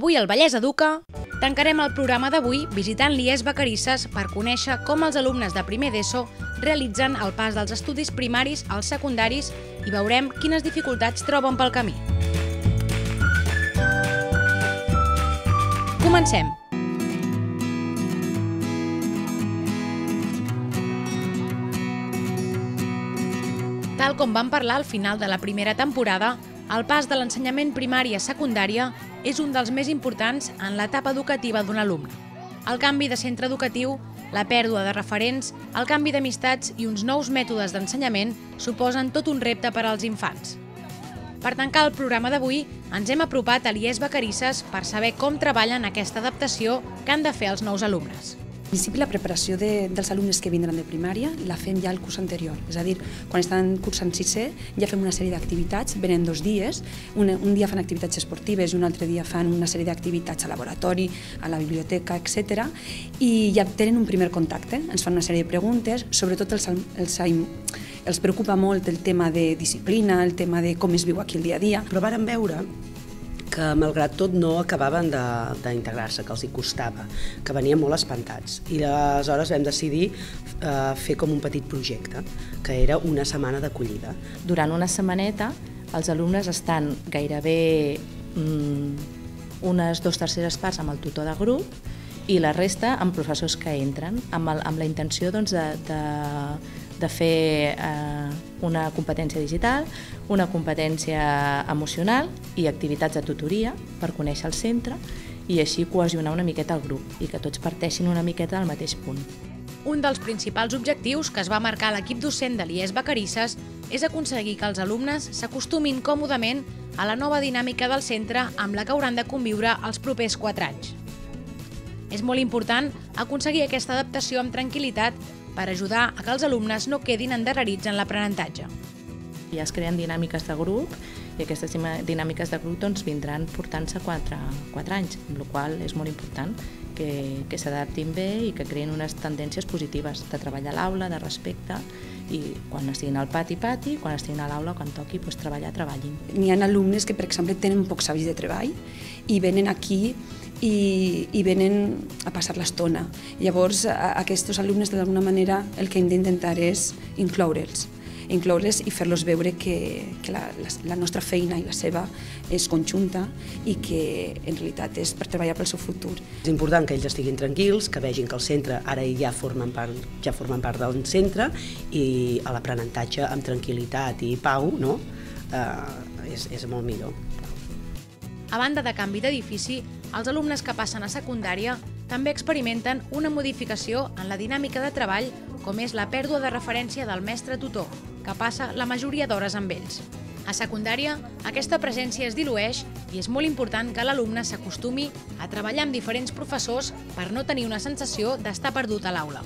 Avui al Vallès Educa tancarem el programa d'avui visitant l'IES Vacarisses per conèixer com els alumnes de primer d'ESO realitzen el pas dels estudis primaris als secundaris i veurem quines dificultats troben pel camí. Comencem! Tal com vam parlar al final de la primera temporada, el pas de l'ensenyament primari a secundària és un dels més importants en l'etapa educativa d'un alumne. El canvi de centre educatiu, la pèrdua de referents, el canvi d'amistats i uns nous mètodes d'ensenyament suposen tot un repte per als infants. Per tancar el programa d'avui, ens hem apropat a l'IES Vacarisses per saber com treballen aquesta adaptació que han de fer els nous alumnes. En principi, la preparació dels alumnes que vindran de primària la fem ja el curs anterior. És a dir, quan estan cursant sisè ja fem una sèrie d'activitats, venen 2 dies, un dia fan activitats esportives i un altre dia fan una sèrie d'activitats a laboratori, a la biblioteca, etc. I ja tenen un primer contacte, ens fan una sèrie de preguntes, sobretot els preocupa molt el tema de disciplina, el tema de com es viu aquí el dia a dia. Però vàrem veure que malgrat tot no acabaven d'integrar-se, que els hi costava, que venien molt espantats. I aleshores vam decidir fer com un petit projecte, que era una setmana d'acollida. Durant una setmaneta els alumnes estan gairebé unes 2/3 parts amb el tutor de grup i la resta amb professors que entren, amb la intenció de fer una competència digital, una competència emocional i activitats de tutoria per conèixer el centre i així cohesionar una miqueta el grup i que tots parteixin una miqueta del mateix punt. Un dels principals objectius que es va marcar l'equip docent de l'IES Vacarisses és aconseguir que els alumnes s'acostumin còmodament a la nova dinàmica del centre amb la que hauran de conviure els propers 4 anys. És molt important aconseguir aquesta adaptació amb tranquil·litat per ajudar a que els alumnes no quedin endarrerits en l'aprenentatge. Ja es creen dinàmiques de grup i aquestes dinàmiques de grup vindran portant-se 4 anys, amb la qual cosa és molt important que s'adaptin bé i que creïn unes tendències positives de treballar a l'aula, de respecte, i quan estiguin al pati, quan estiguin a l'aula, quan toqui treballar, treballin. N'hi ha alumnes que, per exemple, tenen pocs hàbits de treball i venen aquí i venen a passar l'estona. Llavors, aquests alumnes, d'alguna manera, el que hem d'intentar és incloure'ls i fer-los veure que la nostra feina i la seva és conjunta i que en realitat és per treballar pel seu futur. És important que ells estiguin tranquils, que vegin que el centre ara ja formen part del centre i l'aprenentatge amb tranquil·litat i pau és molt millor. A banda de canvi d'edifici, els alumnes que passen a secundària també experimenten una modificació en la dinàmica de treball, com és la pèrdua de referència del mestre tutor, que passa la majoria d'hores amb ells. A secundària, aquesta presència es dilueix i és molt important que l'alumne s'acostumi a treballar amb diferents professors per no tenir una sensació d'estar perdut a l'aula.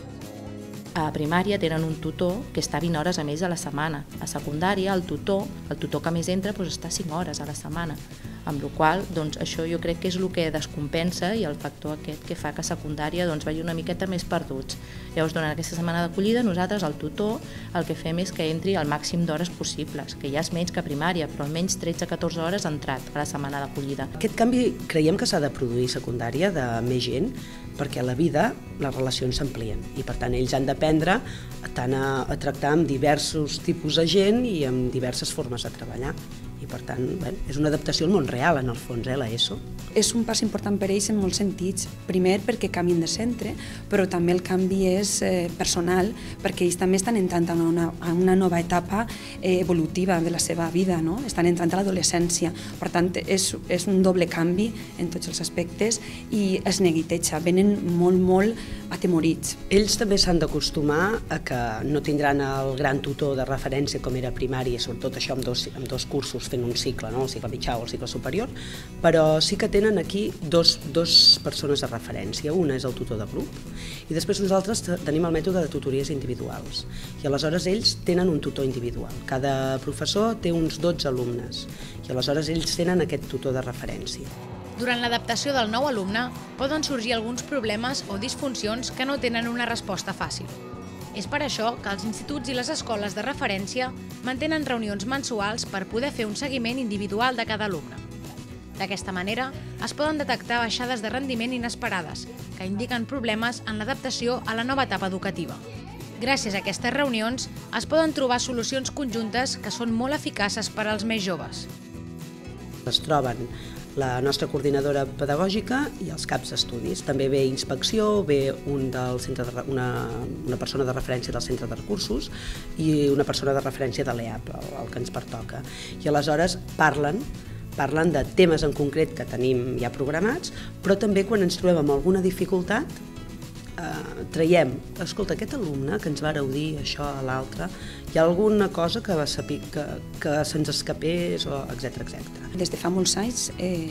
A primària tenen un tutor que està 20 hores amb ells a la setmana. A secundària, el tutor que més entra està 5 hores a la setmana, amb la qual cosa això jo crec que és el que descompensa i el factor aquest que fa que a secundària vagi una miqueta més perduts. Llavors, durant aquesta setmana d'acollida, nosaltres, el tutor, el que fem és que entri el màxim d'hores possibles, que ja és menys que a primària, però almenys 13-14 hores ha entrat a la setmana d'acollida. Aquest canvi creiem que s'ha de produir a secundària de més gent, perquè a la vida les relacions s'amplien i per tant ells han d'aprendre tant a tractar amb diversos tipus de gent i amb diverses formes de treballar. I per tant, és una adaptació al món real, en el fons, l'ESO. És un pas important per ells en molts sentits. Primer, perquè canvien de centre, però també el canvi és personal, perquè ells també estan entrant a una nova etapa evolutiva de la seva vida, no? Estan entrant a l'adolescència. Per tant, és un doble canvi en tots els aspectes i es neguiteja, venen molt atemorits. Ells també s'han d'acostumar a que no tindran el gran tutor de referència com era a primària, sobretot això amb dos cursos fent un cicle, el cicle mitjà o el cicle superior, però sí que tenen aquí dos persones de referència. Una és el tutor de grup i després nosaltres tenim el mètode de tutories individuals i aleshores ells tenen un tutor individual. Cada professor té uns 12 alumnes i aleshores ells tenen aquest tutor de referència. Durant l'adaptació del nou alumne poden sorgir alguns problemes o disfuncions que no tenen una resposta fàcil. És per això que els instituts i les escoles de referència mantenen reunions mensuals per poder fer un seguiment individual de cada alumne. D'aquesta manera, es poden detectar baixades de rendiment inesperades, que indiquen problemes en l'adaptació a la nova etapa educativa. Gràcies a aquestes reunions, es poden trobar solucions conjuntes que són molt eficaces per als més joves. Es troben la nostra coordinadora pedagògica i els caps d'estudis. També ve inspecció, ve una persona de referència del centre de recursos i una persona de referència de l'EAP, el que ens pertoca. I aleshores parlen de temes en concret que tenim ja programats, però també quan ens trobem amb alguna dificultat traiem, escolta, aquest alumne que ens vareu dir això a l'altre, hi ha alguna cosa que se'ns escapés, etc etc. Des de fa molts anys,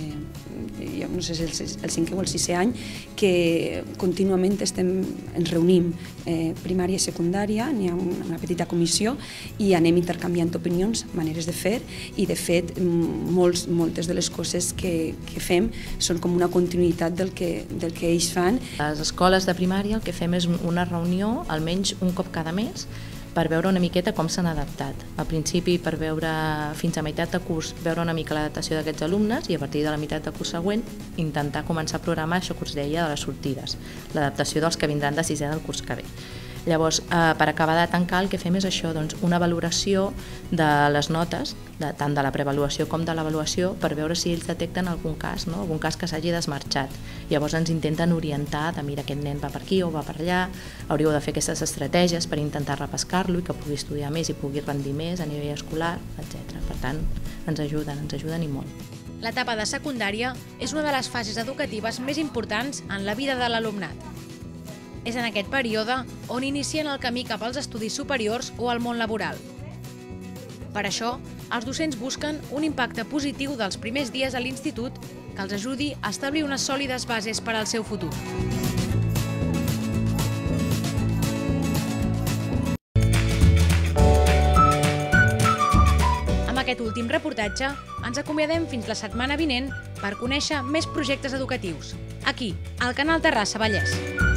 jo no sé si el 5è o el 6è any, que contínuament ens reunim primària i secundària, n'hi ha una petita comissió i anem intercanviant opinions, maneres de fer, i de fet moltes de les coses que fem són com una continuïtat del que ells fan. A les escoles de primària el que fem és una reunió almenys un cop cada mes per veure una miqueta com s'han adaptat. Al principi, per veure fins a meitat de curs, veure una mica l'adaptació d'aquests alumnes i a partir de la meitat de curs següent intentar començar a programar això que us deia de les sortides, l'adaptació dels que vindran de 6è del curs que ve. Llavors, per acabar de tancar, el que fem és això, una valoració de les notes, tant de la preavaluació com de l'avaluació, per veure si ells detecten algun cas que s'hagi desmarxat. Llavors ens intenten orientar de mira, aquest nen va per aquí o va per allà, hauríeu de fer aquestes estratègies per intentar repescar-lo i que pugui estudiar més i pugui rendir més a nivell escolar, etc. Per tant, ens ajuden i molt. L'etapa de secundària és una de les fases educatives més importants en la vida de l'alumnat. És en aquest període on inicien el camí cap als estudis superiors o al món laboral. Per això, els docents busquen un impacte positiu dels primers dies a l'institut que els ajudi a establir unes sòlides bases per al seu futur. Amb aquest últim reportatge, ens acomiadem fins la setmana vinent per conèixer més projectes educatius, aquí, al canal Terrassa Vallès.